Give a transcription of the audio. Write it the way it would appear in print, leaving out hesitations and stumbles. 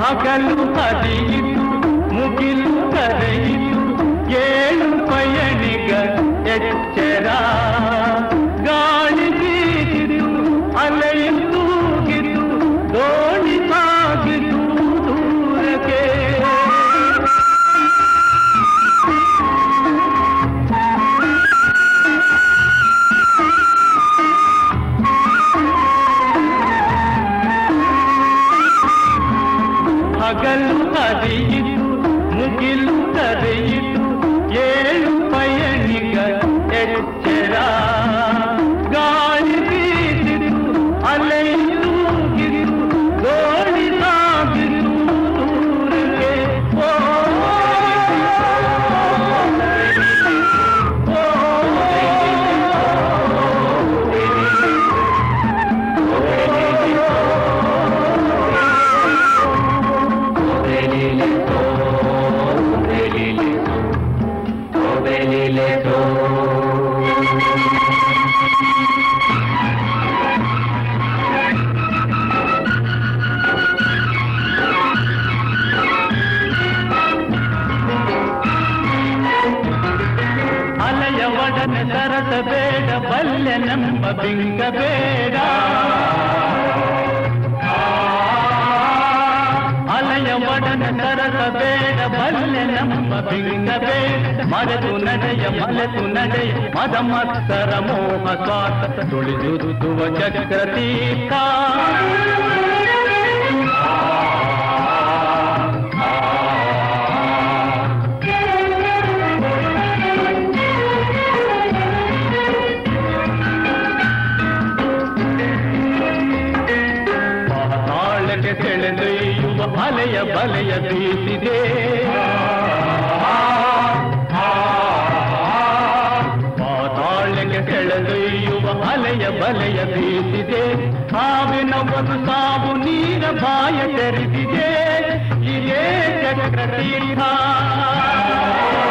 ಹಗಲು ಹರಿಯಿತು ಮುಗಿಲು ಕರೆಯಿತು ಏಳು ಪಯಣಿಗ ಎಚ್ಚರ ಗಾಳಿ ಬೀಸಿತು ಅಲೆಯು ತೂಗಿತು ದೋಣಿ ಸಾಗಿತು ದೂರಕ್ಕೆ ಹಗಲು ಹರಿಯಿತು ಮುಗಿಲು ಕರೆಯಿತು ಏಳು ಪಯಣಿಗ ಎಚ್ಚರ ಗಾಳಿ ಬೀಸಿತು ಅಲೆಯು ತೂಗಿತು ದೋಣಿ ಸಾಗಿತು ದೂರಕ್ಕೆ ಅಲೆಯ ಒಡನೆ ಸರಸ ಬೇಡ ಬಲ್ಯ ನಮ್ಮ ಬಿಂಗ ಬೇಡ ಅಲೆಯ ಒಡನೆ ಸರಸ ಬೇಡ ಬಲ್ಯ ನಮ್ಮ ಬಿಂಗ ಬೇಡ ಮರೆತು ನಡೆಯ ಮಲೆತು ನಡೆಯ ಮದ ಮತ್ಸರ ಮೋಹ ಸ್ವಾರ್ಥ ತುಳಿದುದುವ ಚಕ್ರತೀರ್ಥ ಪಾತಾಳಕ್ಕೆ ಸೆಳೆದೊಯ್ಯುವ ಅಲೆಯ ಬಲೆಯ ಬೀಸಿದೆ ಪಾತಾಳಕ್ಕೆ ಸೆಳೆದೊಯ್ಯುವ ಅಲೆಯ ಬಲೆಯ ಬೀಸಿದೆ ಸಾವಿನ ಒಂದು ಸಾವು ನೀರ ಬಾಯ ತೆರೆದಿದೆ ಇದೇ ಚಕ್ರತೀರ್ಥ